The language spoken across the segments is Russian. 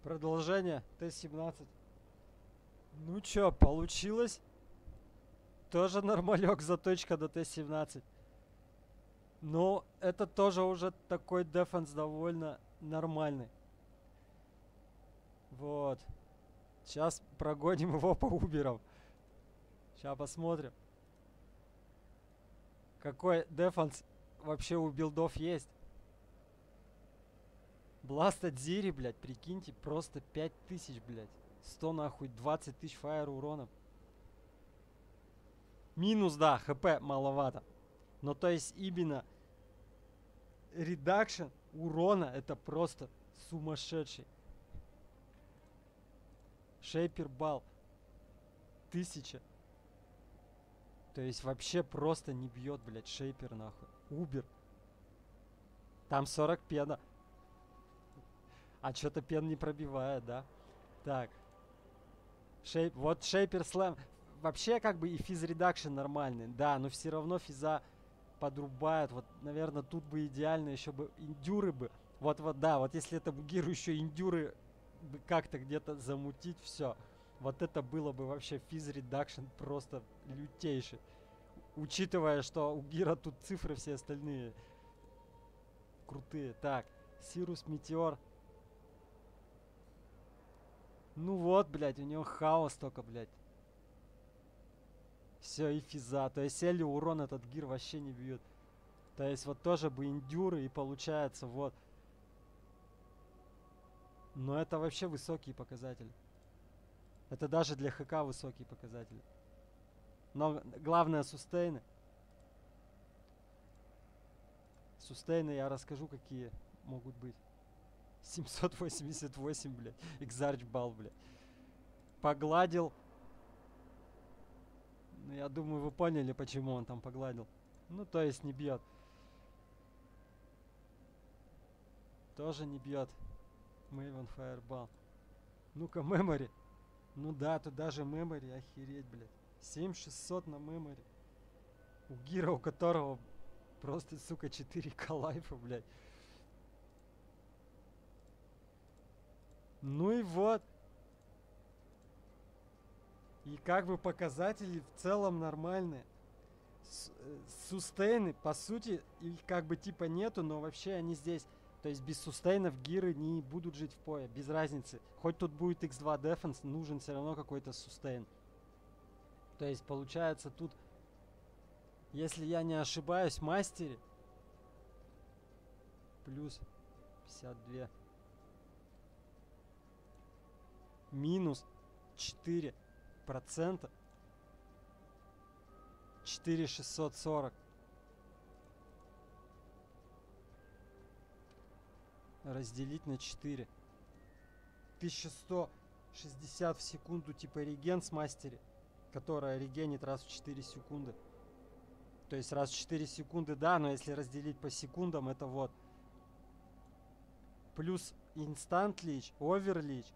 Продолжение Т-17. Ну чё, получилось? Тоже нормалек, заточка до Т-17. Но это тоже уже такой дефенс довольно нормальный. Вот. Сейчас прогоним его по уберам. Сейчас посмотрим. Какой дефенс вообще у билдов есть. Бласт от Зири, блядь, прикиньте, просто 5000, блядь. 100 нахуй, 20 тысяч фаер урона. Минус, да, хп маловато. Но то есть именно редакшн урона это просто сумасшедший. Шейпер бал 1000. То есть вообще просто не бьет, блядь, шейпер нахуй. Убер. Там 40 пена. А что-то пен не пробивает, да? Так. Вот шейпер слэм. Вообще как бы и физ редакшн нормальный. Да, но все равно физа подрубает. Вот, наверное, тут бы идеально еще бы индюры бы. Вот, да, вот если этому гиру еще индюры как-то где-то замутить, все. Вот это было бы вообще физ редакшн просто лютейший. Учитывая, что у гира тут цифры все остальные крутые. Так, Сирус Метеор. Ну вот, блядь, у него хаос только, блядь. Все, и физа. То есть Элли урон этот гир вообще не бьет. То есть вот тоже бы индюры и получается вот. Но это вообще высокие показатели. Это даже для ХК высокие показатели. Но главное сустейны. Сустейны я расскажу, какие могут быть. 788, блядь. Экзарч бал, блядь. Погладил. Ну, я думаю, вы поняли, почему он там погладил. Ну, то есть не бьет. Тоже не бьет. Мэйвен Фаербал. Ну-ка, мемори. Ну да, тут даже мемори, охереть, блядь. 7600 на мемори. У гира, у которого просто, сука, 4К лайфа, блядь. Ну и вот. И как бы показатели в целом нормальные. Сустейны, по сути, их как бы типа нету, но вообще они здесь. То есть без сустейнов гиры не будут жить в пое, без разницы. Хоть тут будет x2 дефенс, нужен все равно какой-то сустейн. То есть получается тут, если я не ошибаюсь, мастере плюс 52 минус 4%. 4640 разделить на 4. 1160 в секунду типа реген с мастере, которая регенит раз в 4 секунды. То есть раз в 4 секунды, да, но если разделить по секундам, это вот. Плюс инстант лич, овер лич.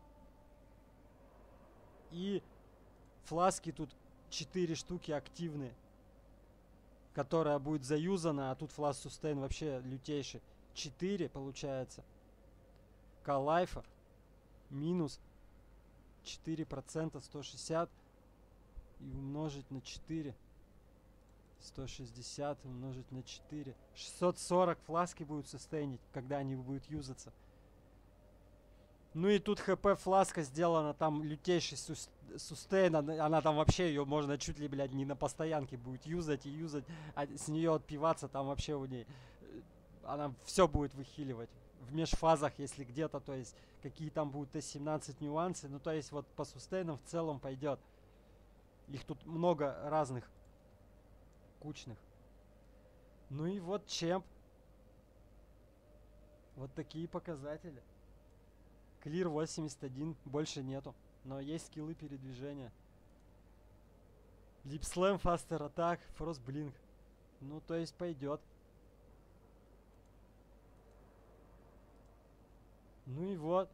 И фласки тут 4 штуки активные, которая будет заюзана, а тут флас сустейн вообще лютейший. 4 получается. Калайфа минус 4%, 160 и умножить на 4. 160 умножить на 4. 640 фласки будут сустейнить, когда они будут юзаться. Ну и тут хп фласка сделана, там лютейший сустейн, она там вообще ее можно чуть ли, блядь, не на постоянке будет юзать и юзать, а с нее отпиваться там вообще у ней. Она все будет выхиливать. В межфазах, если где-то, то есть, какие там будут Т-17 нюансы, ну то есть вот по сустейнам в целом пойдет. Их тут много разных, кучных. Ну и вот чемп. Вот такие показатели. Клир 81, больше нету. Но есть скиллы передвижения. Липслэм, фастер атак, фростблинк. Ну, то есть пойдет. Ну и вот.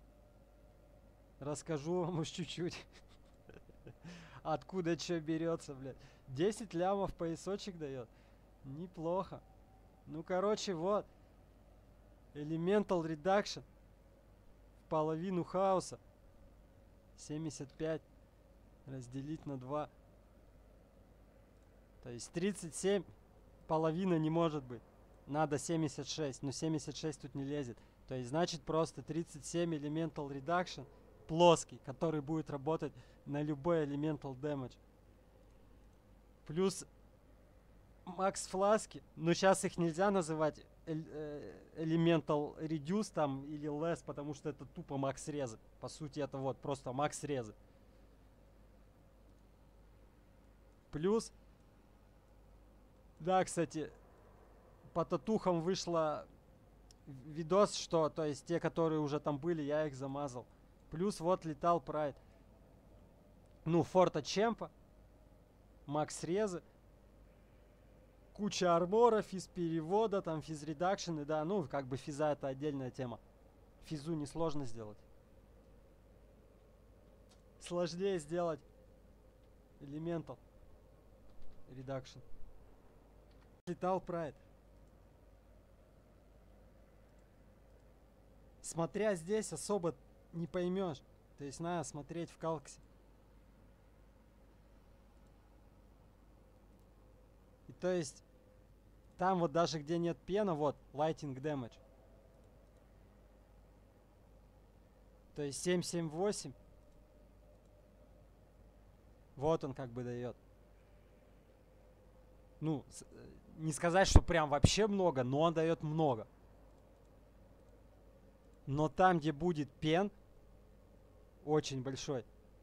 Расскажу вам уж чуть-чуть. Откуда что берется, блядь. 10 лямов поясочек дает. Неплохо. Ну, короче, вот. Elemental Reduction. половину хаоса. 75 разделить на 2. То есть 37 половина не может быть. Надо 76, но 76 тут не лезет. То есть значит просто 37 Elemental Reduction плоский, который будет работать на любой Elemental Damage. Плюс Макс фласки, но сейчас их нельзя называть Elemental Reduce там или Less, потому что это тупо макс резы. По сути это вот просто макс резы. Плюс, да, кстати, по татухам вышло видос, что, то есть те, которые уже там были, я их замазал. Плюс вот Lethal Pride. Ну, Форта Чемпа, макс резы, куча армора, физ перевода, там физ редакшены, да, ну, как бы физа это отдельная тема. Физу несложно сделать. Сложнее сделать Elemental Reduction. Lethal Pride. Смотря здесь особо не поймешь. То есть надо смотреть в калксе. И то есть там вот даже где нет пена, вот, Lighting Damage. То есть 778. Вот он как бы дает. Ну, не сказать, что прям вообще много, но он дает много. Но там, где будет пен, очень большой.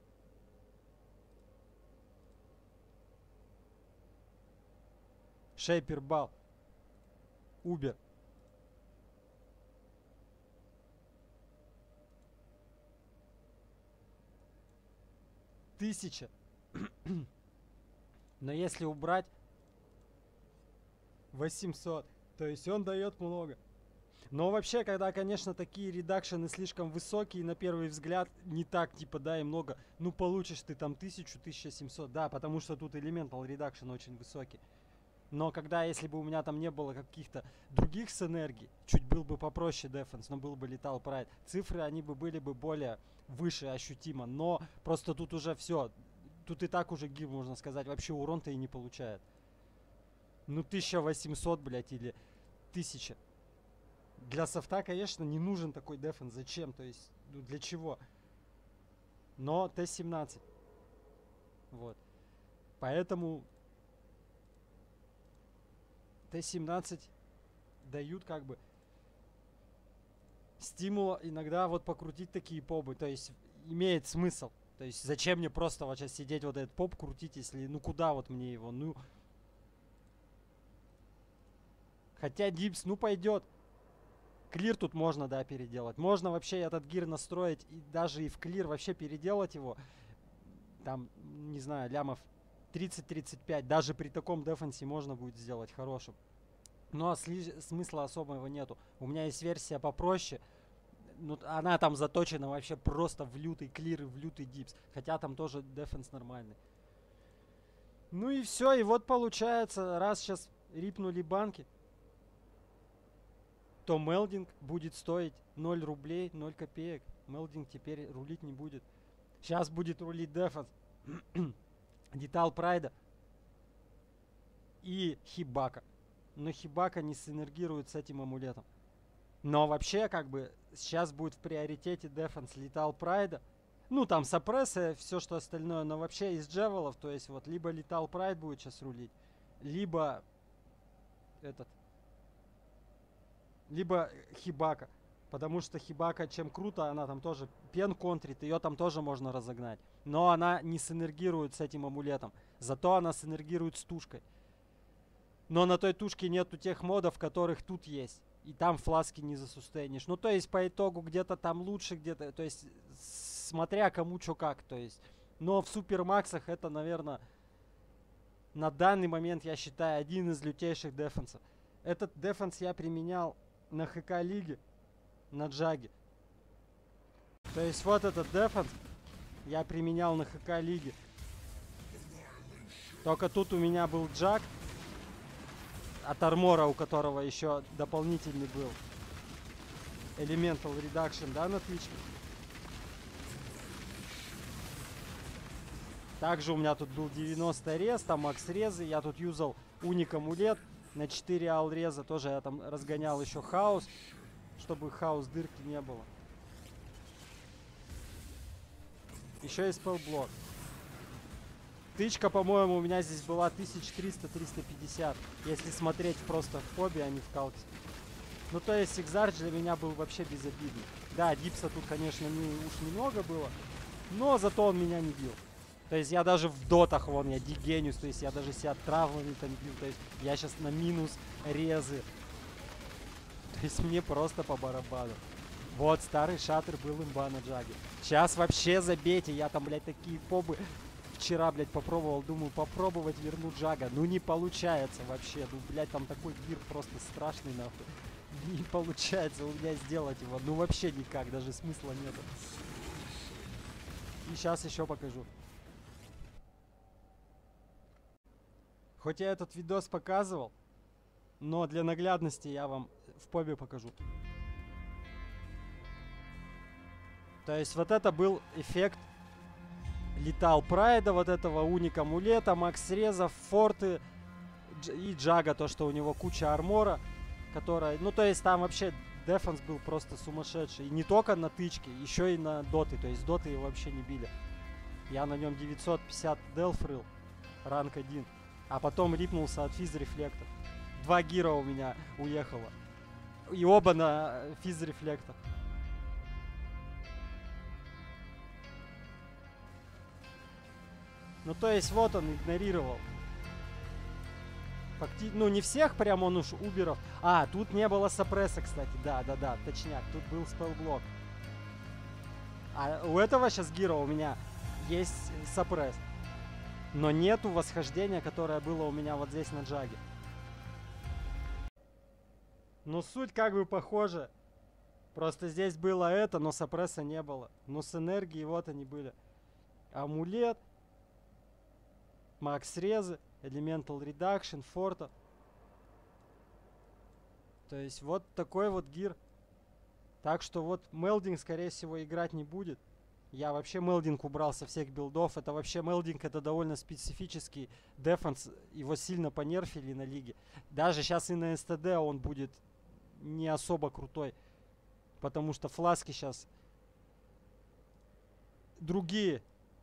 Шейпер Бал. Убер. Тысяча. Но если убрать 800, то есть он дает много. Но вообще, когда, конечно, такие редакшены слишком высокие, на первый взгляд, не так, типа, да, и много, ну, получишь ты там 1000-1700, да, потому что тут Elemental Reduction очень высокий. Но когда, если бы у меня там не было каких-то других синергий, чуть был бы попроще дефенс, но был бы Lethal Pride, цифры, они бы были бы более выше ощутимо, но просто тут уже все, тут и так уже гил, можно сказать, вообще урон-то и не получает. Ну, 1800, блядь, или 1000. Для софта, конечно, не нужен такой дефенс. Зачем? То есть, ну, для чего? Но Т-17. Вот. Поэтому Т-17 дают как бы стимул иногда вот покрутить такие попы. То есть, имеет смысл. То есть, зачем мне просто вот сейчас сидеть вот этот поп крутить, если, ну, куда вот мне его? Ну, хотя дипс, ну, пойдет. Клир тут можно, да, переделать. Можно вообще этот гир настроить и даже и в клир вообще переделать его. Там, не знаю, лямов 30-35. Даже при таком дефенсе можно будет сделать хорошим. Но смысла особого нету. У меня есть версия попроще. Ну, она там заточена вообще просто в лютый клир и в лютый дипс. Хотя там тоже дефенс нормальный. Ну и все. И вот получается, раз сейчас рипнули банки, то мелдинг будет стоить 0 рублей, 0 копеек. Мелдинг теперь рулить не будет. Сейчас будет рулить дефенс. Детал Прайда и Хибака. Но Хибака не синергирует с этим амулетом. Но вообще, как бы, сейчас будет в приоритете дефенс Летал Прайда. Ну, там сапрессы, все что остальное. Но вообще из джевелов, то есть вот либо Летал Прайд будет сейчас рулить, либо этот... Либо Хибака. Потому что Хибака, чем круто, она там тоже пен контрит, ее там тоже можно разогнать. Но она не синергирует с этим амулетом. Зато она синергирует с тушкой. Но на той тушке нету тех модов, которых тут есть. И там фласки не засустейнишь. Ну, то есть, по итогу, где-то там лучше, где-то... То есть, смотря кому чё как. То есть, но в супермаксах это, наверное, на данный момент, я считаю, один из лютейших дефенсов. Этот дефенс я применял на ХК лиге, на джаге. То есть вот этот дефенс я применял на ХК лиге. Только тут у меня был джаг от армора, у которого еще дополнительный был. Elemental Reduction, да, на тычке. Также у меня тут был 90 рез, там макс резы. Я тут юзал уник амулет на 4 ал реза. Тоже я там разгонял еще хаос, чтобы хаос дырки не было. Еще и спелблок. Тычка, по-моему, у меня здесь была 1300-350. Если смотреть просто в фобе, а не в калке. Ну, то есть, Экзарч для меня был вообще безобидный. Да, дипса тут, конечно, уж немного было. Но зато он меня не бил. То есть, я даже в дотах, вон, я дигениус. То есть, я даже себя травмами там бил. То есть, я сейчас на минус резы. То есть, мне просто по барабану. Вот, старый шатер был имба на Джаге. Сейчас вообще забейте. Я там, блядь, такие фобы вчера, блядь, попробовал. Думаю, попробовать вернуть Джага. Ну, не получается вообще. Ну, блядь, там такой гир просто страшный, нахуй. Не получается у меня сделать его. Ну, вообще никак. Даже смысла нету. И сейчас еще покажу. Хоть я этот видос показывал, но для наглядности я вам в побе покажу. То есть вот это был эффект Летал Прайда, вот этого уника амулета, макс резов, форты и Джага, то, что у него куча армора, которая... Ну, то есть там вообще дефенс был просто сумасшедший. И не только на тычке, еще и на доты. То есть доты его вообще не били. Я на нем 950 делфрил, ранг 1. А потом рипнулся от физ-рефлектов. 2 гира у меня уехало. И оба на физ-рефлектах. Ну, то есть, вот он игнорировал. Ну, не всех прям он уж уберов. А, тут не было сапресса, кстати. Да, точняк. Тут был спелблок. А у этого сейчас гира у меня есть сапресс. Но нету восхождения, которое было у меня вот здесь на Джаге. Ну, суть как бы похожа. Просто здесь было это, но сапресса не было. Но с энергией вот они были. Амулет. Макс резы. Elemental Reduction. Форта. То есть вот такой вот гир. Так что вот мелдинг, скорее всего, играть не будет. Я вообще мелдинг убрал со всех билдов. Это вообще мелдинг, это довольно специфический дефенс. Его сильно понерфили на лиге. Даже сейчас и на СТД он будет не особо крутой. Потому что фласки сейчас другие.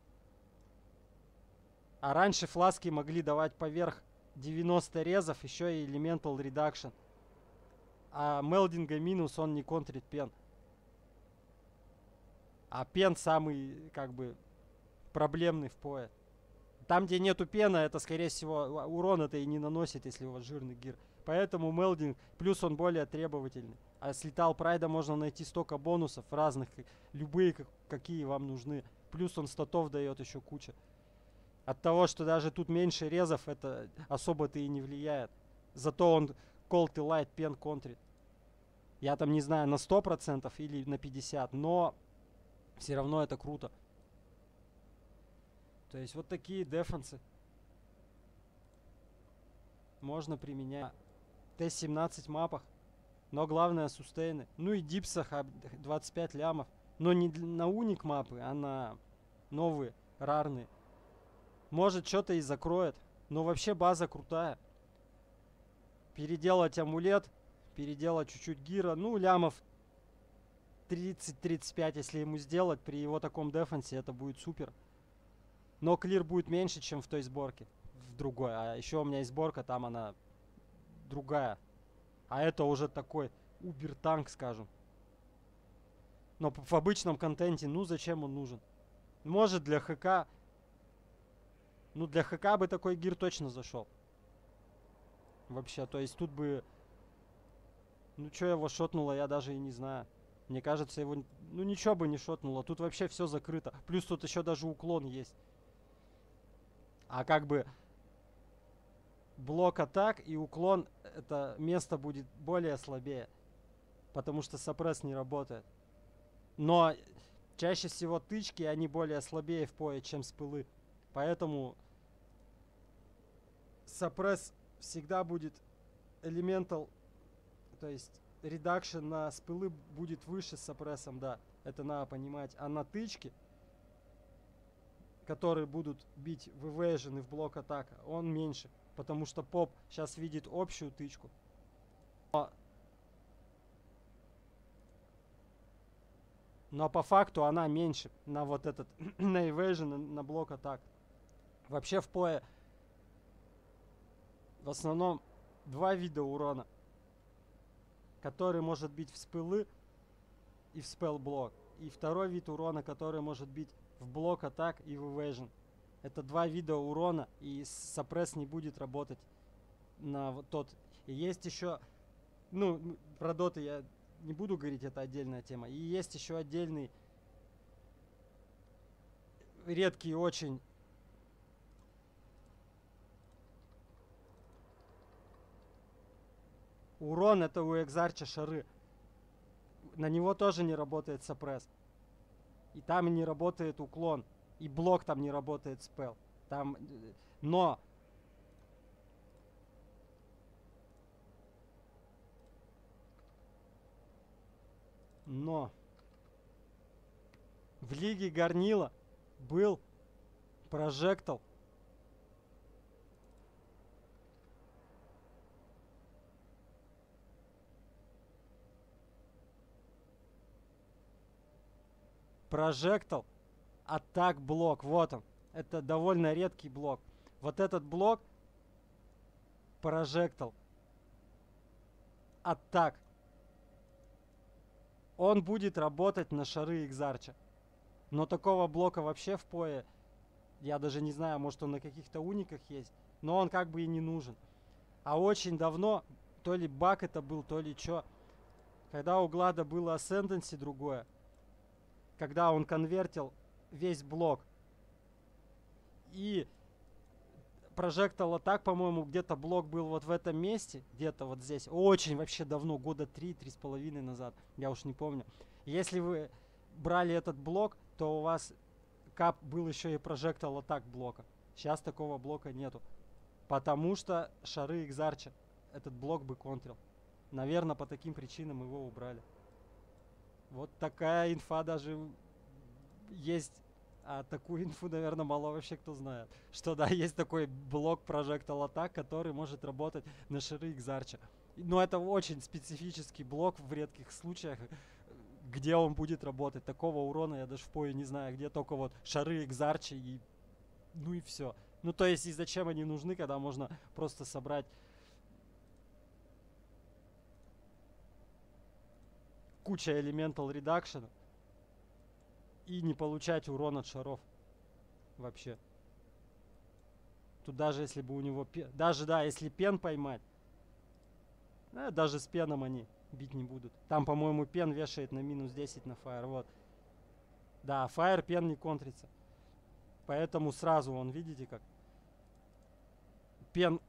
А раньше фласки могли давать поверх 90 резов, еще и Elemental Reduction. А мелдинга минус, он не контрит пен. А пен самый, как бы, проблемный в пое. Там, где нету пена, это, скорее всего, урон это и не наносит, если у вас жирный гир. Поэтому мелдинг, плюс он более требовательный. А с Летал Прайда можно найти столько бонусов разных, любые, какие вам нужны. Плюс он статов дает еще куча. От того, что даже тут меньше резов, это особо-то и не влияет. Зато он Cold и Light пен контрит. Я там не знаю, на 100% или на 50%, но все равно это круто. То есть вот такие дефенсы можно применять. Т-17 мапах. Но главное сустейны. Ну и дипсах 25 лямов. Но не на уник мапы, а на новые, рарные. Может что-то и закроет. Но вообще база крутая. Переделать амулет. Переделать чуть-чуть гира. Ну, лямов 30-35, если ему сделать. При его таком дефенсе это будет супер. Но клир будет меньше, чем в той сборке. В другой. А еще у меня есть сборка, там она другая. А это уже такой убер-танк, скажем. Но в обычном контенте, ну зачем он нужен? Может для ХК. Ну для ХК бы такой гир точно зашел. Вообще, то есть тут бы... Ну что его шотнуло, я даже и не знаю. Мне кажется, его... Ну ничего бы не шотнуло. Тут вообще все закрыто. Плюс тут еще даже уклон есть. А как бы... Блок атак и уклон, это место будет более слабее. Потому что сапресс не работает. Но чаще всего тычки, они более слабее в пое, чем спылы. Поэтому сапресс всегда будет элементал, то есть редакшн на спылы будет выше с сопрессом, да. Это надо понимать. А на тычки, которые будут бить в evasion и в блок атака, он меньше. Потому что поп сейчас видит общую тычку. Но по факту она меньше на вот этот, на evasion, на блок атак. Вообще в пое в основном два вида урона, который может бить в спылы и в спелл-блок. И второй вид урона, который может бить в блок атак и в evasion. Это два вида урона, и сопресс не будет работать на вот тот. И есть еще, ну, про доты я не буду говорить, это отдельная тема. И есть еще отдельный, редкий очень урон, это у Экзарча шары. На него тоже не работает сопресс. И там не работает уклон. И блок там не работает спел. Там, но в лиге Горнила был прожектал. Прожектал атак блок. Вот он. Это довольно редкий блок. Вот этот блок прожектал атак. Он будет работать на шары Экзарча. Но такого блока вообще в пое, я даже не знаю, может он на каких-то униках есть, но он как бы и не нужен. А очень давно, то ли баг это был, то ли чё, когда у Глада было Ascendancy другое, когда он конвертил весь блок, и прожектал атак, по-моему, где-то блок был вот в этом месте, где-то вот здесь, очень вообще давно, года 3-3,5 назад, я уж не помню. Если вы брали этот блок, то у вас кап был еще и прожектал атак блока. Сейчас такого блока нету. Потому что шары Экзарча этот блок бы контрил. Наверное, по таким причинам его убрали. Вот такая инфа даже есть. А такую инфу, наверное, мало вообще кто знает. Что да, есть такой блок Projectile Attack, который может работать на шары Экзарча. Но это очень специфический блок в редких случаях, где он будет работать. Такого урона я даже в пое не знаю, где только вот шары Экзарча и... Ну и все. Ну то есть и зачем они нужны, когда можно просто собрать куча Elemental Reduction и не получать урон от шаров. Вообще. Тут даже если бы у него... Даже, да, если пен поймать, даже с пеном они бить не будут. Там, по-моему, пен вешает на минус 10 на фаер. Вот. Да, фаер пен не контрится. Поэтому сразу он, видите как? Пен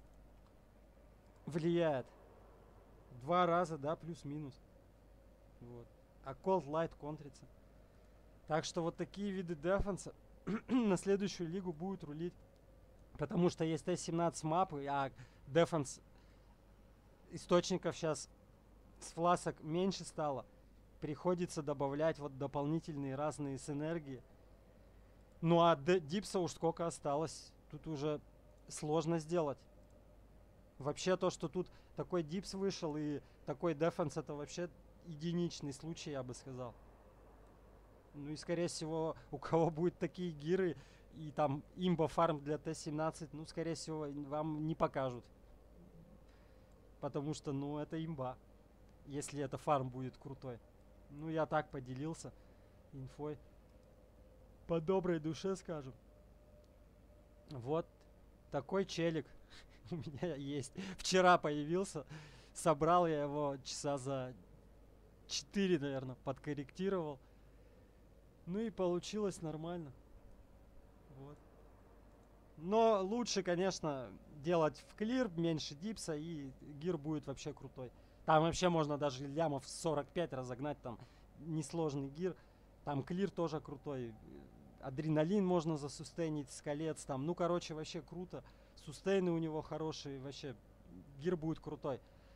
влияет. 2 раза, да, плюс-минус. Вот. А Cold Light контрится. Так что вот такие виды дефенса на следующую лигу будут рулить. Потому что есть Т-17 мапы, а дефенс источников сейчас с фласок меньше стало. Приходится добавлять вот дополнительные разные синергии. Ну а дипса уж сколько осталось. Тут уже сложно сделать. Вообще то, что тут такой дипс вышел и такой дефенс, это вообще единичный случай, я бы сказал. Ну и скорее всего, у кого будут такие гиры и там имба фарм для Т-17, ну скорее всего вам не покажут. Потому что, ну, это имба. Если это фарм будет крутой. Ну, я так поделился инфой. По доброй душе, скажем. Вот такой челик у меня есть. Вчера появился. Собрал я его часа за 4, наверное, подкорректировал. Ну и получилось нормально. Вот. Но лучше, конечно, делать в клир, меньше дипса, и гир будет вообще крутой. Там вообще можно даже лямов 45 разогнать, там несложный гир. Там клир тоже крутой. Адреналин можно засустейнить, скалец там. Ну, короче, вообще круто. Сустейны у него хорошие, вообще гир будет крутой.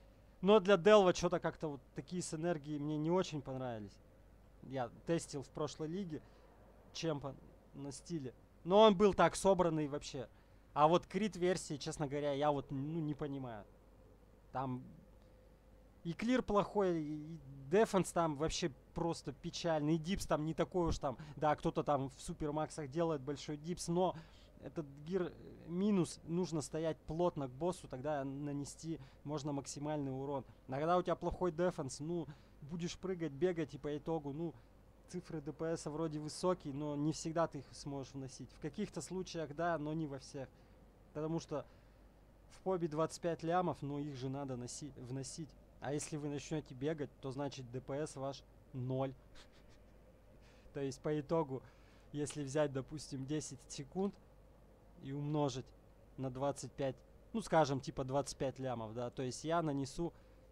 Но для Делва что-то как-то вот такие синергии мне не очень понравились. Я тестил в прошлой лиге чемпа на стиле. Но он был так собранный вообще. А вот крит версии, честно говоря, я вот не понимаю. Там и клир плохой, и дефенс там вообще просто печальный. И дипс там не такой уж там. Да, кто-то там в супермаксах делает большой дипс, но этот гир минус, нужно стоять плотно к боссу, тогда нанести можно максимальный урон. А когда у тебя плохой дефенс, ну, будешь прыгать, бегать и по итогу, ну, цифры ДПС вроде высокие, но не всегда ты их сможешь вносить. В каких-то случаях да, но не во всех. Потому что в побе 25 лямов, но их же надо вносить. А если вы начнете бегать, то значит ДПС ваш 0. То есть по итогу, если взять, допустим, 10 секунд и умножить на 25, ну скажем, типа 25 лямов, да, то есть я нанесу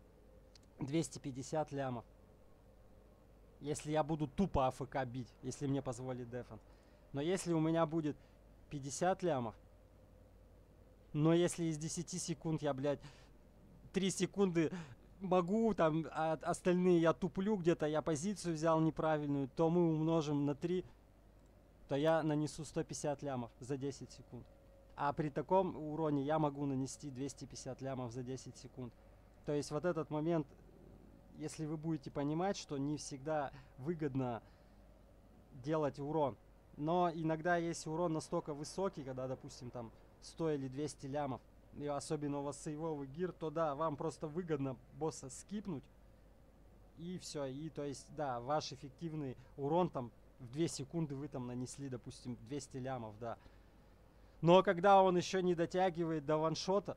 250 лямов. Если я буду тупо АФК бить, если мне позволит дефенс. Но если у меня будет 50 лямов, но если из 10 секунд я, блядь, 3 секунды могу, там, а остальные я туплю где-то, я позицию взял неправильную, то мы умножим на 3, то я нанесу 150 лямов за 10 секунд. А при таком уроне я могу нанести 250 лямов за 10 секунд. То есть вот этот момент, если вы будете понимать, что не всегда выгодно делать урон. Но иногда есть урон настолько высокий, когда, допустим, там 100 или 200 лямов, и особенно у вас сейвовый гир, то да, вам просто выгодно босса скипнуть. И все. И то есть, да, ваш эффективный урон там в 2 секунды вы там нанесли, допустим, 200 лямов, да. Но когда он еще не дотягивает до ваншота,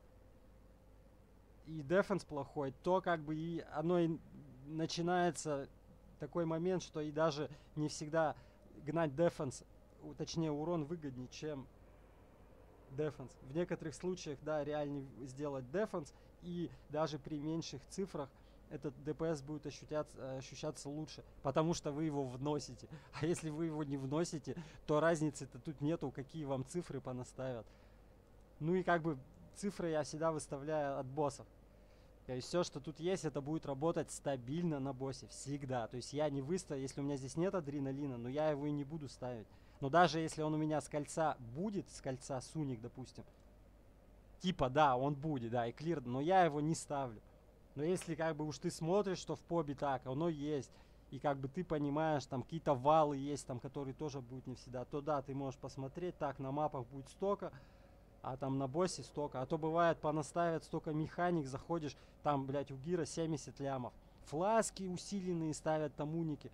и дефенс плохой, то как бы и оно и начинается такой момент, что и даже не всегда гнать дефенс, точнее урон выгоднее, чем дефенс. В некоторых случаях, да, реальнее сделать дефенс, и даже при меньших цифрах этот ДПС будет ощущаться лучше, потому что вы его вносите. А если вы его не вносите, то разницы-то тут нету, какие вам цифры понаставят. Ну и как бы цифры я всегда выставляю от боссов. То есть все, что тут есть, это будет работать стабильно на боссе. Всегда. То есть я не выставлю, если у меня здесь нет адреналина, но я его и не буду ставить. Но даже если он у меня с кольца будет, с кольца Суник, допустим, типа, да, он будет, да, и клир, но я его не ставлю. Но если как бы уж ты смотришь, что в побе так, оно есть, и как бы ты понимаешь, там какие-то валы есть, там, которые тоже будут не всегда, то да, ты можешь посмотреть, так, на мапах будет столько, а там на боссе столько. А то бывает понаставят столько механик, заходишь, там, блядь, у гира 70 лямов. Фласки усиленные ставят там уники.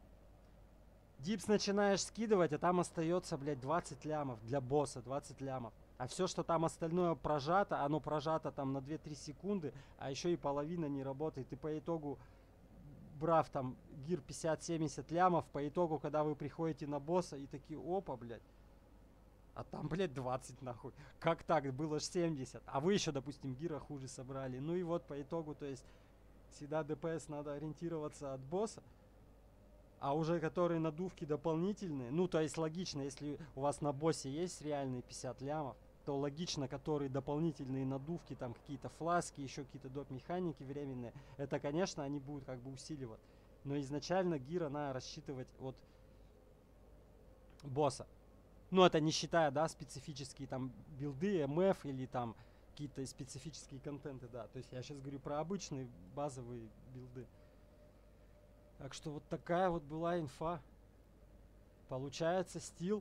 Дипс начинаешь скидывать, а там остается, блядь, 20 лямов для босса, 20 лямов. А все, что там остальное прожато, оно прожато там на 2-3 секунды, а еще и половина не работает. И по итогу, брав там гир 50-70 лямов, по итогу, когда вы приходите на босса и такие, опа, блядь, а там, блядь, 20 нахуй. Как так? Было ж 70. А вы еще, допустим, гира хуже собрали. Ну и вот по итогу, то есть, всегда ДПС надо ориентироваться от босса. А уже которые надувки дополнительные, ну то есть логично, если у вас на боссе есть реальные 50 лямов, то логично, которые дополнительные надувки, там какие-то фласки, еще какие-то доп. Механики временные, это, конечно, они будут как бы усиливать. Но изначально гира надо рассчитывать от босса. Ну, это не считая, да, специфические там билды, МФ или там какие-то специфические контенты, да. То есть я сейчас говорю про обычные базовые билды. Так что вот такая вот была инфа. Получается, стил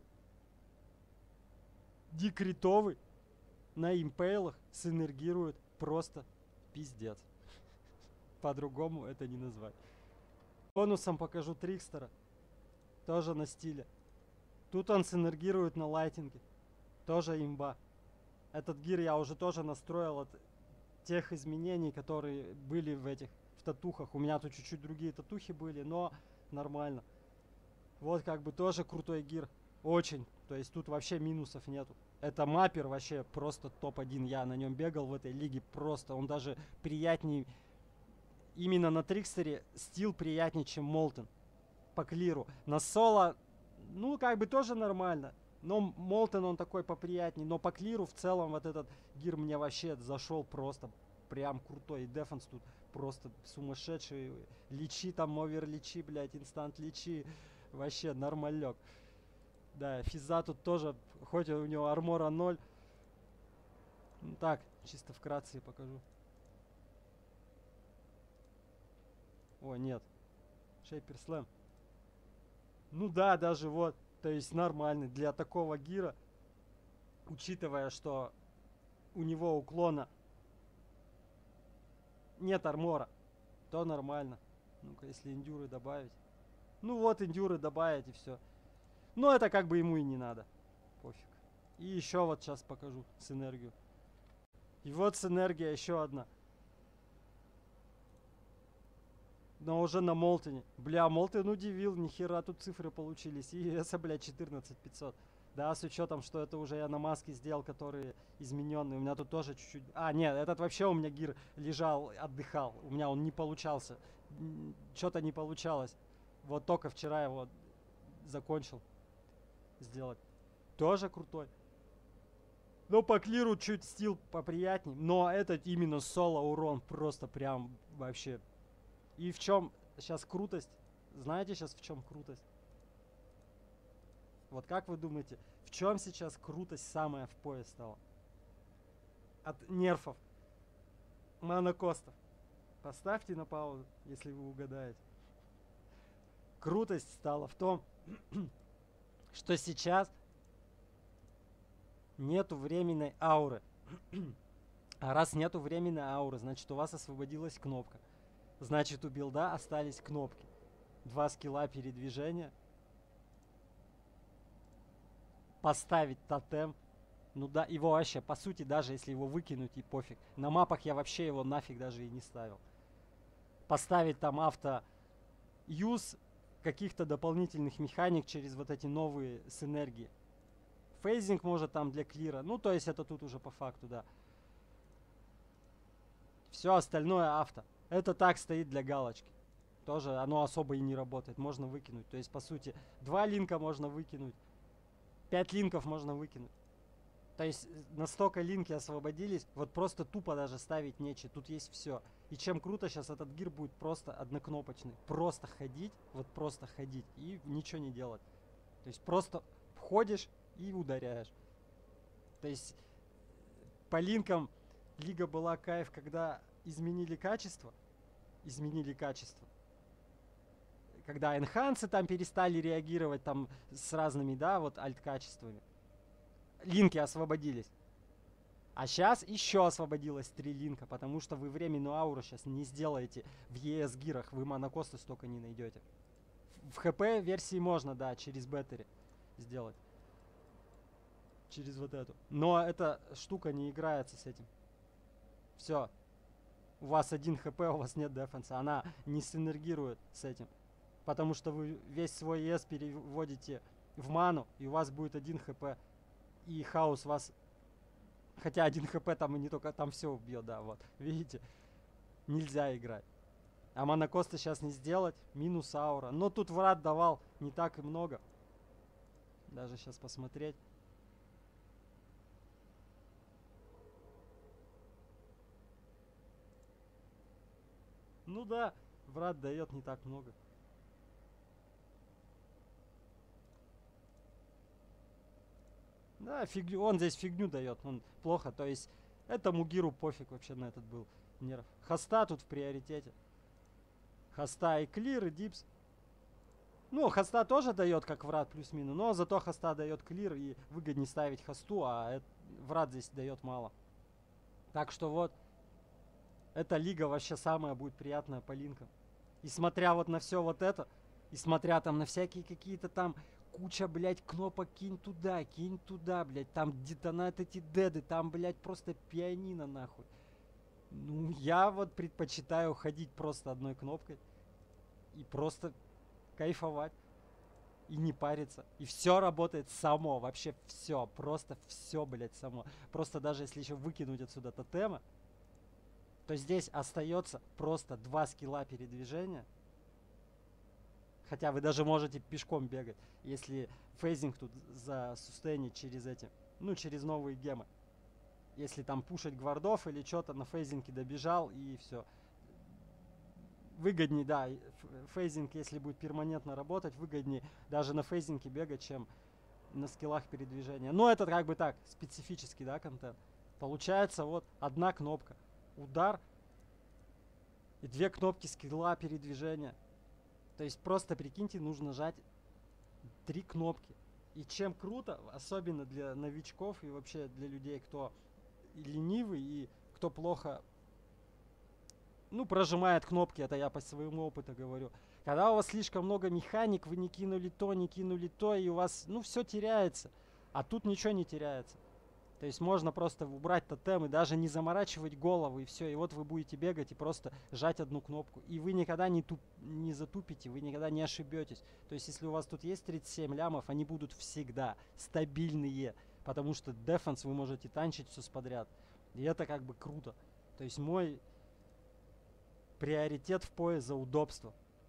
декретовый на импейлах синергирует просто пиздец. По-другому это не назвать. Бонусом покажу Трикстера. Тоже на стиле. Тут он синергирует на лайтинге. Тоже имба. Этот гир я уже тоже настроил от тех изменений, которые были в этих в татухах. У меня тут чуть-чуть другие татухи были, но нормально. Вот как бы тоже крутой гир. Очень. То есть тут вообще минусов нету. Это маппер вообще просто топ-1. Я на нем бегал в этой лиге просто. Он даже приятней. Именно на Трикстере стил приятнее, чем Молтен. По клиру. На соло, ну, как бы тоже нормально. Но Молтен он такой поприятней. Но по клиру в целом вот этот гир мне вообще зашел просто прям крутой. И дефенс тут просто сумасшедший. Личи там, овер личи, блядь, инстант личи. Вообще нормалек. Да, физа тут тоже, хоть у него армора 0. Ну, так, чисто вкратце покажу. О, нет. Шейпер слэм. Ну да, даже вот. То есть нормальный для такого гира. Учитывая, что у него уклона нет армора, то нормально. Ну-ка, если индюры добавить. Ну вот, индюры добавить и все. Но это как бы ему и не надо. Пофиг. И еще вот сейчас покажу синергию. И вот синергия еще одна. Но уже на Молтоне. Бля, Молтон удивил, нихера тут цифры получились. И это, бля, 14500. Да, с учетом, что это уже я на маске сделал, которые измененные. У меня тут тоже чуть-чуть... А, нет, этот вообще у меня гир лежал, отдыхал. У меня он не получался. Что-то не получалось. Вот только вчера его закончил сделать. Тоже крутой. Но по клиру чуть стил поприятней. Но этот именно соло урон просто прям вообще... И в чем сейчас крутость? Знаете сейчас в чем крутость? Вот как вы думаете, в чем сейчас крутость самая в пояс стала? От нерфов. Монокостов. Поставьте на паузу, если вы угадаете. Крутость стала в том, что сейчас нету временной ауры. А раз нету временной ауры, значит у вас освободилась кнопка. Значит у билда остались кнопки. 2 скилла передвижения. Поставить тотем. Ну да, его вообще, по сути, даже если его выкинуть, и пофиг. На мапах я вообще его нафиг даже и не ставил. Поставить там авто-юз каких-то дополнительных механик через вот эти новые синергии. Фейзинг может там для клира. Ну, то есть это тут уже по факту, да. Все остальное авто. Это так стоит для галочки. Тоже оно особо и не работает. Можно выкинуть. То есть, по сути, 2 линка можно выкинуть. 5 линков можно выкинуть. То есть, настолько линки освободились, вот просто тупо даже ставить нечего. Тут есть все. И чем круто сейчас этот гир будет просто однокнопочный. Просто ходить, вот просто ходить и ничего не делать. То есть, просто входишь и ударяешь. То есть, по линкам лига была кайф, когда изменили качество. Когда энхансы там перестали реагировать там с разными, да, вот альт-качествами. Линки освободились. А сейчас еще освободилось 3 линка, потому что вы временную ауру сейчас не сделаете в ЕС-гирах. Вы монокосты столько не найдете. В ХП версии можно, да, через беттери сделать. Через вот эту. Но эта штука не играется с этим. Все. У вас 1 хп, у вас нет дефенса. Она не синергирует с этим. Потому что вы весь свой ЕС переводите в ману, и у вас будет 1 хп. И хаос вас... Хотя 1 хп там и не только... Там все убьет, да, вот. Видите? Нельзя играть. А монокосты сейчас не сделать. Минус аура. Но тут врат давал не так и много. Даже сейчас посмотреть. Ну да, врат дает не так много. Да, фигню, он здесь фигню дает, он плохо, то есть этому гиру пофиг вообще на этот был нерв. Хоста тут в приоритете. Хоста и клир, и дипс. Ну, хоста тоже дает, как врат плюс-минус, но зато хоста дает клир, и выгоднее ставить хосту, а врат здесь дает мало. Так что вот, эта лига вообще самая будет приятная по линкам. И смотря вот на все вот это, и смотря там на всякие какие-то там куча, блядь, кнопок кинь туда, блядь, там детонат эти деды, там, блядь, просто пианино, нахуй. Ну, я вот предпочитаю ходить просто одной кнопкой и просто кайфовать. И не париться. И все работает само, вообще все, просто все, блядь, само. Просто даже если еще выкинуть отсюда тотема, то здесь остается просто 2 скилла передвижения. Хотя вы даже можете пешком бегать, если фейзинг тут засустейнит через эти, ну, через новые гемы. Если там пушить гвардов или что-то, на фейзинге добежал и все. выгоднее, да, фейзинг, если будет перманентно работать, выгоднее даже на фейзинге бегать, чем на скиллах передвижения. Но это как бы так, специфический, да, контент. Получается вот одна кнопка. Удар и две кнопки скилла передвижения. То есть просто прикиньте, нужно нажать 3 кнопки. И чем круто, особенно для новичков и вообще для людей, кто ленивый и кто плохо, ну, прожимает кнопки, это я по своему опыту говорю. Когда у вас слишком много механик, вы не кинули то, и у вас, ну, все теряется. А тут ничего не теряется. То есть можно просто убрать тотем и даже не заморачивать голову, и все. И вот вы будете бегать и просто жать одну кнопку. И вы никогда не затупите, вы никогда не ошибетесь. То есть если у вас тут есть 37 лямов, они будут всегда стабильные. Потому что дефенс вы можете танчить все подряд. И это как бы круто. То есть мой приоритет в PoE за удобство.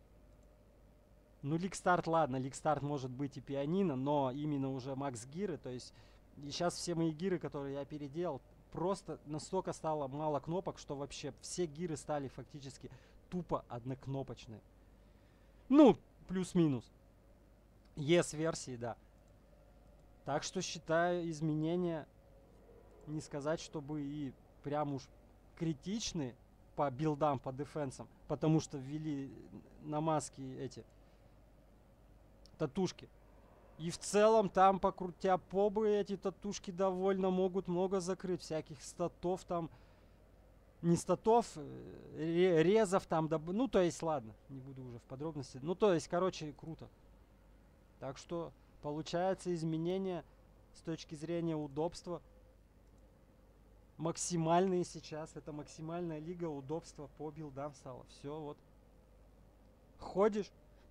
Ну, лигстарт, ладно, лигстарт может быть и пианино, но именно уже макс гиры, то есть и сейчас все мои гиры, которые я переделал, просто настолько стало мало кнопок, что вообще все гиры стали фактически тупо однокнопочные. Ну, плюс-минус. ES-версии, да. Так что считаю изменения, не сказать, чтобы и прям уж критичные по билдам, по дефенсам, потому что ввели на маски эти татушки. И в целом там, покрутя побы, эти татушки довольно могут много закрыть. Всяких статов там, не статов, резов там, ну то есть, ладно, не буду уже в подробности. Ну то есть, короче, круто. Так что, получается, изменения с точки зрения удобства максимальные сейчас. Это максимальная лига удобства по билдам стала. Все, вот. Ходишь,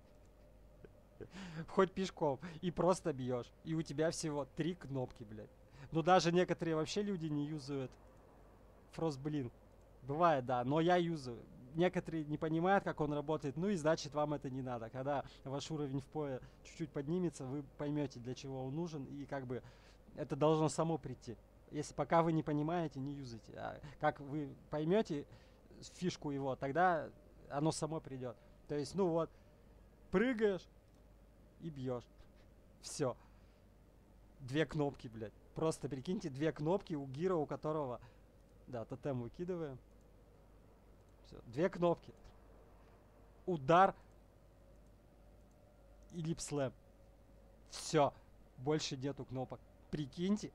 хоть пешком, и просто бьешь. И у тебя всего 3 кнопки, блядь. Ну даже некоторые вообще люди не юзают Frostblink. Бывает, да, но я юзаю. Некоторые не понимают, как он работает, ну и значит вам это не надо. Когда ваш уровень в PoE чуть-чуть поднимется, вы поймете, для чего он нужен, и как бы это должно само прийти. Если пока вы не понимаете, не юзайте. А как вы поймете фишку его, тогда оно само придет. То есть, ну вот, прыгаешь и бьешь. Все. 2 кнопки, блядь. Просто прикиньте, 2 кнопки у гира, у которого... Да, тотем выкидываем. Все. 2 кнопки. Удар и липслэм. Все. Больше нету кнопок. Прикиньте.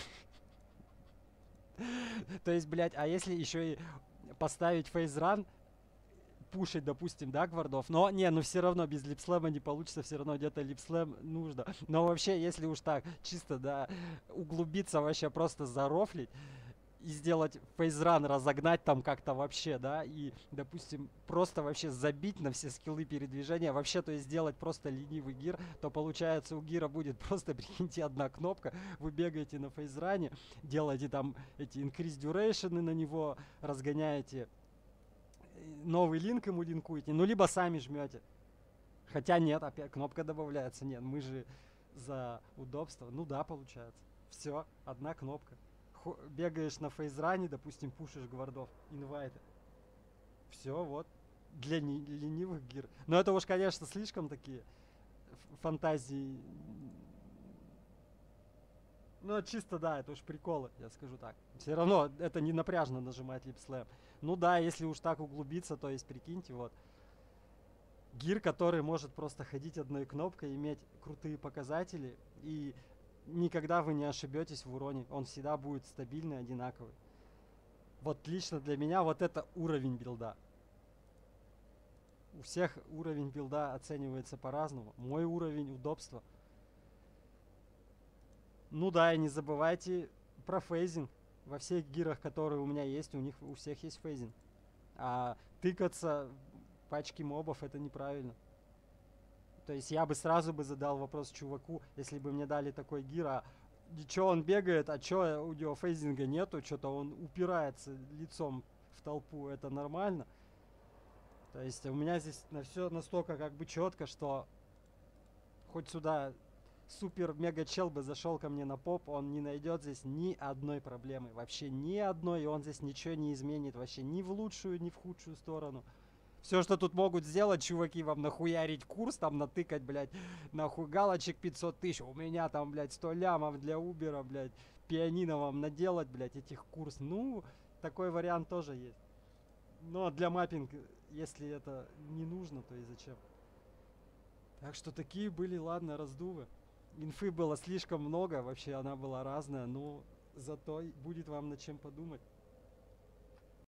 То есть, блядь, а если еще и поставить фейзран, пушить, допустим, да, гвардов. Но, не, ну все равно без липслэма не получится, все равно где-то липслэм нужно. Но вообще, если уж так, чисто, да, углубиться вообще, просто зарофлить и сделать фейзран, разогнать там как-то вообще, да, и, допустим, просто вообще забить на все скиллы передвижения, вообще, то есть сделать просто ленивый гир, то получается у гира будет просто, прикиньте, одна кнопка, вы бегаете на фейзране, делаете там эти increase duration на него, разгоняете, новый линк ему линкуете, ну, либо сами жмете. Хотя нет, опять кнопка добавляется, нет, мы же за удобство, ну да, получается. Все, одна кнопка. Бегаешь на фейзране, допустим, пушишь гвардов, инвайты. Все, вот. Для ленивых гир. Но это уж, конечно, слишком такие фантазии. Ну, чисто, да, это уж приколы, я скажу так. Все равно это не напряжно нажимать липслэм. Ну да, если уж так углубиться, то есть, прикиньте, вот. Гир, который может просто ходить одной кнопкой, иметь крутые показатели, и никогда вы не ошибетесь в уроне. Он всегда будет стабильный, одинаковый. Вот лично для меня вот это уровень билда. У всех уровень билда оценивается по-разному. Мой уровень удобства. Ну да, и не забывайте про фейзинг. Во всех гирах, которые у меня есть, у них у всех есть фейзинг. А тыкаться пачки мобов это неправильно. То есть я бы сразу бы задал вопрос чуваку, если бы мне дали такой гир, а чё он бегает, а чё у него фейзинга нету, что-то он упирается лицом в толпу, это нормально? То есть у меня здесь на все настолько как бы четко, что хоть сюда супер-мега чел бы зашел ко мне на поп, он не найдет здесь ни одной проблемы. Вообще ни одной, и он здесь ничего не изменит. Вообще ни в лучшую, ни в худшую сторону. Все, что тут могут сделать, чуваки, вам нахуярить курс, там натыкать, блядь, нахуй галочек 500 тысяч. У меня там, блядь, 100 лямов для Убера, блядь. Пианино вам наделать, блядь, этих курс. Ну, такой вариант тоже есть. Но для маппинг, если это не нужно, то и зачем? Так что такие были, ладно, раздувы. Инфы было слишком много, вообще она была разная, но зато будет вам над чем подумать.